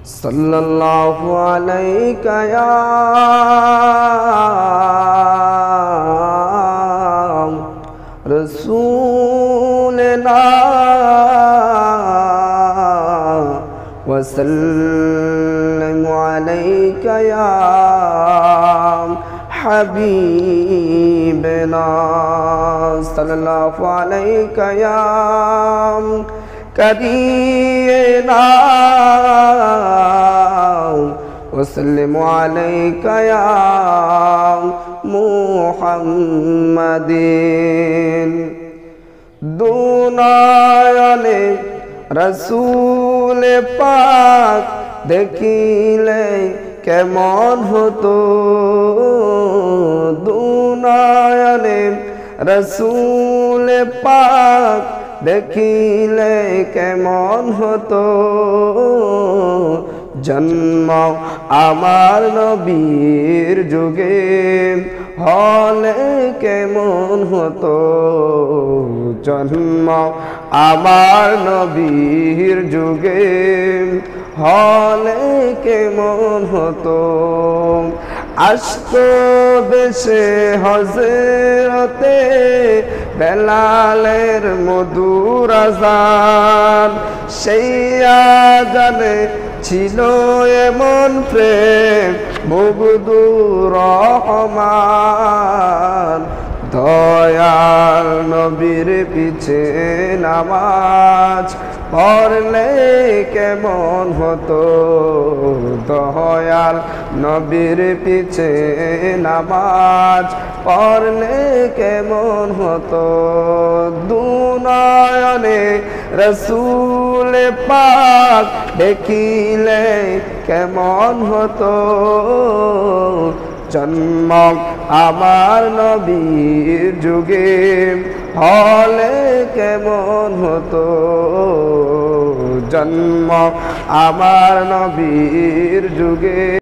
सल्लल्लाहु अलैका या रसूलना वसल्लमु अलैका या हबीबना सल्लल्लाहु अलैका या करीना वसल्लमु अलैका या मुहम्मदिन। दुनयने रसूल पाक देखिले केमन हतो, दुनयने रसूल पाक देखिले केमन हतो, जन्म आमार नबीर जुगे हले केमन हतो, जन्म आमार नबीर जुगे हले केमन हतो। आसतो देशे हजरते बेलालेर मधुर आजान, সেই আজানে ছিল এমন প্রেম মুগ্ধুর রহমান। দয়াল নবীর পিছে নামাজ পড়লে কেমন হতো, দয়াল নবীর পিছে নামাজ পড়লে কেমন হতো। দুনয়নে রসূল পাক দেখিলে কেমন হতো, জন্ম আমার নবীর যুগে হলে কেমন হতো, জন্ম আমার নবীর যুগে।